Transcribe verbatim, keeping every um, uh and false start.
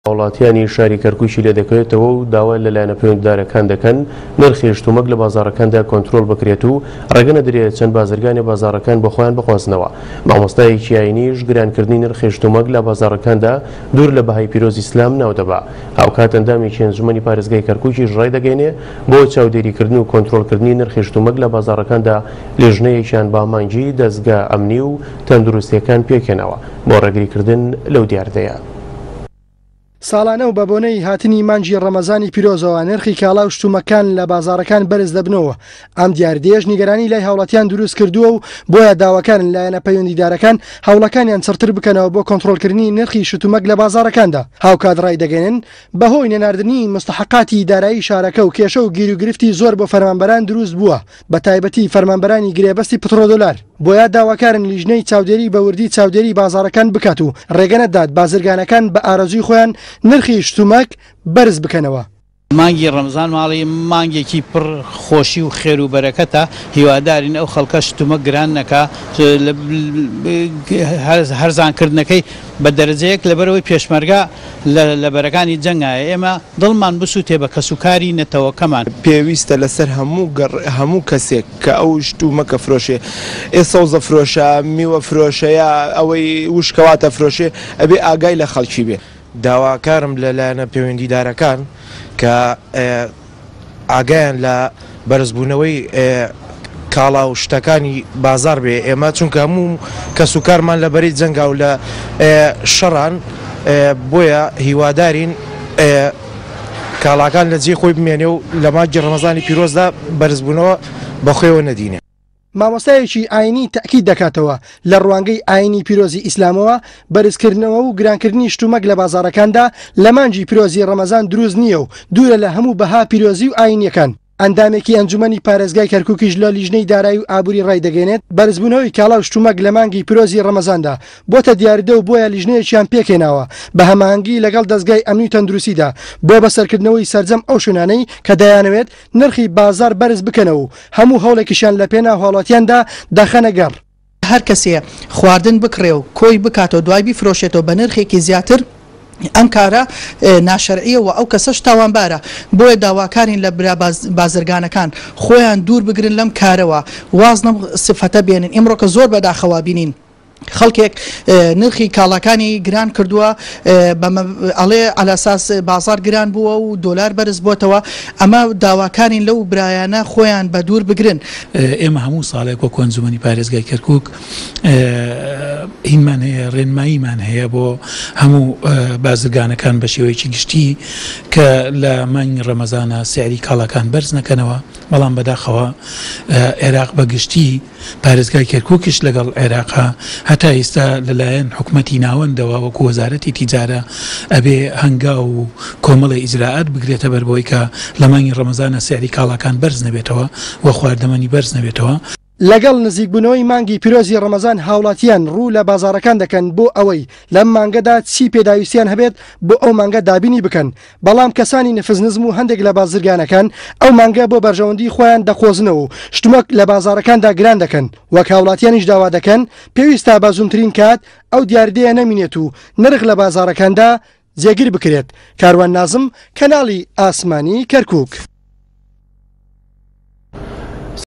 وڵاتیانی شاری کەرکووکی لێ دەکەوێتەوە و داوا لەلایەنە پەیوەندیدارەکان دەکەن نرخی هێشتومەک لە بازاڕەکاندا کۆنتڕۆڵ بکرێت و ڕێگە نەدرێت چەند بازرگانی بازاڕەکان بە خۆیان بخوازنەوە. مامۆستایەکی ئاینیش گرانکردنی نرخی هێشتومەک لە بازاڕەکاندا دوور لە بەهای پیرۆزی ئیسلام ناودەبا. هاوکات ئەندامێکی ئەنجومەنی پارێزگای کەرکووکیش ڕای دەگەێنێ بۆ چاودێریکردن و کۆنتڕۆڵکردنی نرخی هێشتومەک لە بازاڕەکاندا لێژنەیەکیان با مانگی دەستگا ئەمنی و تەندروستیەکان پێکێنەوە بۆ ڕێگریکردن لەو دیاردەیە. ساڵانە و بە بۆنەی هاتنی مانجی ڕەمەزانی پیرۆزەوە نرخی کاڵا و شتومەکان لە بازاڕەکان بەرز دەبنەوە. ئەم دیاردەیەش نیگەرانی لای هاوڵاتیان دروست کردووە و بۆیە داواکارن لایەنە پەیوەندیدارەکان هەوڵەکانیان چڕتر بکەنەوە بۆ کۆنتڕۆڵکردنی نرخی شتومەک لە بازاڕەکاندا. هاوکات ڕای دەگەێنن بەهۆی نێناردنی مستحقاتی دارایی شارەکە و کێشە و گیر و گرفتی زۆر بۆ فەرمانبەران دروست بووە، بە تایبەتی فەرمانبەرانی گرێبەستی پترۆدۆلار. بۆیە داواکارن لیژنەی چاودێری بە وردی چاودێری بازاڕەکان بکات و ڕێگە نەدات بازرگانەکان بە ئارەزوی خۆیان نرخی شتومەک بەرز بکەنەوە. مانگی ڕەمزان ماڵی مانگێکی پڕ خۆشی و خێر و بەرەکەتە، هیوادارین ئەو خەڵکە شتومە گران نەکا هەرزانکردنەکەی بە دەرەجەیەک لەبەرەوەی پێشمەرگا لە بەرەکانی جەنگایە. ئێمە دڵمان بسووتێ بە کەسوکاری نەتەوەکەمان. پێویستە لەسەر هەموو هەموو کەسێک کە ئەو شتومەکە فرۆشێ، ئێ سەوزە فرۆشە، میوە فرۆشەیە، ئەوەی وشکەواتە فرۆشێ، ئەبێ ئاگای لە خەڵکی بێ. داواکارم لەلایەنە پەیوەندیدارەکان کە ئاگایان لە بەرزبوونەوەی کاڵا و شتەکانی بازار بێ. ئێمە چونکە هەموو کەسوکارمان لە بەری جەنگا و لە شەڕان، بۆیە هیوادارین کاڵاکان لە جێ خۆی بمێنێ و لە مانگی ڕەمەزانی پیرۆزدا بەرزبوونەوە بەخۆیەوە نەدینێ. مامۆستایەکی ئاینی تاکید دەکاتەوە لە ڕوانگەی ئاینی پیرۆزی ئیسلامەوە بەرزکردنەوە و گرانکردنی شتومەک لە بازاڕەکاندا لە مانجی پیرۆزی ڕەمەزان دروست نییە و دوورە لە هەموو بەها پیرۆزی و ئاینیەکان. ئەندامێکی ئەنجومەنی پارێزگای کەرکووکیش لە لیژنەی دارایی و ئابووری ڕای دەگەێنێت بەرزبوونەوەی کاڵا و شتومەک لە مانگی پیرۆزی ڕەمەزاندا بۆتە دیاردە و بۆیە لیژنەیەکیان پێکێناوە بە هەماهەنگی لەگەڵ دەستگای ئەمنی و تەندروستیدا بۆ بەسەرکردنەوەی سەرجەم ئەو شوێنانەی کە دەیانەوێت نرخی بازار بەرز بکەنەوە و هەموو هەوڵێکیشیان لە پێناو هاوڵاتیاندا دەخەنە گەڕ. هەر کەسێ خواردن بکڕێ و کۆی بکاتەوە دوای بیفرۆشێتەوە بە نرخێکی زیاتر، ئەم کارە ناشەرعیە و ئەو کەسەش تاوانبارە. بۆیە داواکارین لە برا بازرگانەکان خۆیان دوور بگرن لەم کارەوە، وازنە سفەتە بێنن. ئێمڕۆکە زۆر بەداخەوا بینین خەڵکێک نرخی کاڵەکانی گران کردووە، ئەڵێ ئەلاساس بازار گران بووە و دۆلار بەرز بۆتەوە. ئەمە داواکارین لەو برایانە خۆیان بە دوور بگرن. ئێمە هەموو ساڵێک وە کۆنجومەنی پارێزگای کەرکووک هینمان هەیە، ڕێنماییمان هەیە بۆ هەموو بازرگانەکان بە شێوەیەکی گشتی کە لە مانگی ڕەمەزانە سیاری کاڵەکان بەرز نەکەنەوە. بەڵام بەداخەوە عێراق بەگشتی پارێزگای کەرکووکیش لەگەڵ عێراقا هەتا ئێستا لەلایەن حکومەتی ناوەندەوە وەکو وەزارەتی تیجارە ئەبێ هەنگا و کۆمەڵی ئیجراعات بگرێتە بەر بۆی کە لە مانگی ڕەمەزانە سیاری کاڵەکان بەرز نەبێتەوە و خواردەمەنی بەرز نەبێتەوە. لەگەڵ نزیکبوونەوەی مانگی پیرۆزی ڕەمەزان هاوڵاتیان ڕوو لە بازاڕەکان دەکەن بۆ ئەوەی لەم مانگەدا چی پێداویستیان هەبێت بۆ ئەو مانگە دابینی بکەن. بەڵام کەسانی نفزنزم و هەندێک لە بازرگانەکان ئەو مانگە بۆ بەرژەوەندی خۆیان دەخۆزنەوە و شتومەک لە بازاڕەکاندا گران دەکەن. وەک هاوڵاتیانیش داوا دەکەن پێویستە بە زووترین کات ئەو دیاردەیە نەمینێت و نرخ لە بازاڕەکاندا جێگیر بکرێت. کاروان نازم، کەناڵی ئاسمانی کەرکووک.